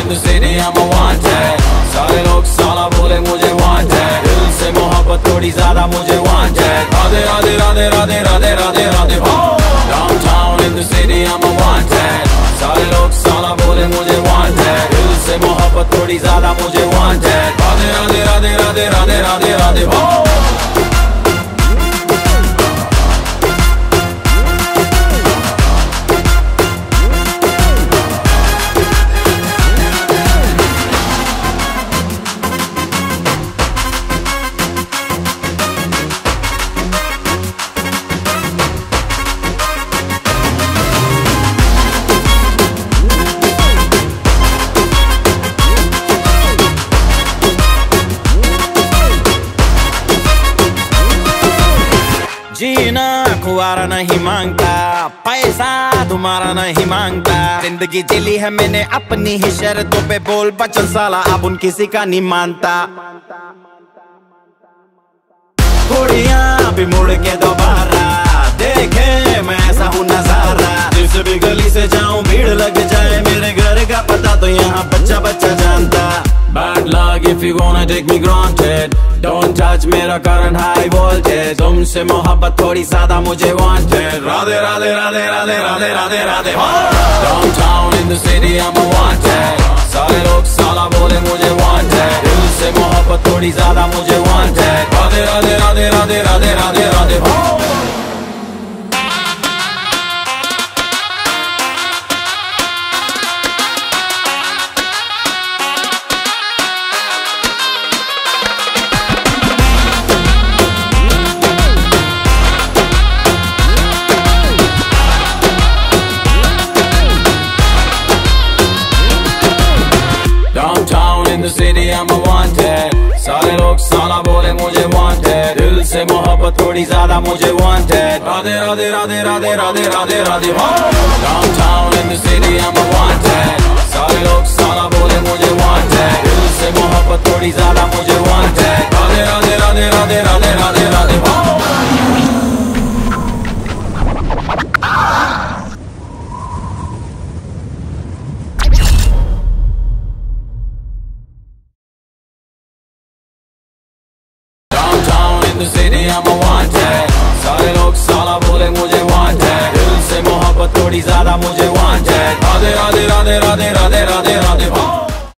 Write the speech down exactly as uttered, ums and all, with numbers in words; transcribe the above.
in the city, I'm a wanted. सारे लोग साला बोले मुझे wanted. दिल से मोहब्बत थोड़ी ज्यादा मुझे wanted. राधे राधे राधे राधे राधे राधे राधे हो. Downtown in the city, I'm a wanted. सारे लोग साला बोले मुझे wanted. दिल से मोहब्बत थोड़ी ज्यादा मुझे wanted. राधे राधे राधे राधे राधे राधे राधे हो. जीना खुआरा नहीं मांगता, पैसा तुम्हारा नहीं मांगता। जिंदगी जिली है मैंने अपनी ही शर्तों पे, बोल बचन साला अब उन किसी का नहीं मानता। कुड़ियां भी मुड़ के दोबारा देखे मैं ऐसा हूँ नजारा। जिस भी गली से जाऊं भीड़ लग जाए, मेरे घर का पता तो यहाँ बच्चा बच्चा जानता। Bad luck if you wanna take me granted. Don't touch मेरा current high voltage. तुमसे मोहब्बत थोड़ी ज्यादा मुझे wanted. राधे राधे राधे राधे राधे राधे राधे हो. Downtown in the city I'm a wanted. सारे लोग साला बोले मुझे wanted. दिल से मोहब्बत थोड़ी ज्यादा मुझे wanted. राधे राधे राधे राधे राधे राधे राधे हो. In the city I'm a wanted. सारे लोग साला बोले मुझे wanted. दिल से मोहब्बत थोड़ी ज्यादा मुझे wanted. राधे राधे राधे राधे राधे राधे राधे हो. Downtown in the city I'm a wanted. सारे लोग साला बोले मुझे wanted. दिल से मोहब्बत थोड़ी ज्यादा मुझे wanted. राधे राधे राधे राधे राधे राधे राधे हो. In the city I'm a wanted. सारे लोग साला बोले मुझे wanted. दिल से मोहब्बत थोड़ी ज्यादा मुझे wanted. राधे राधे राधे राधे राधे राधे राधे हो.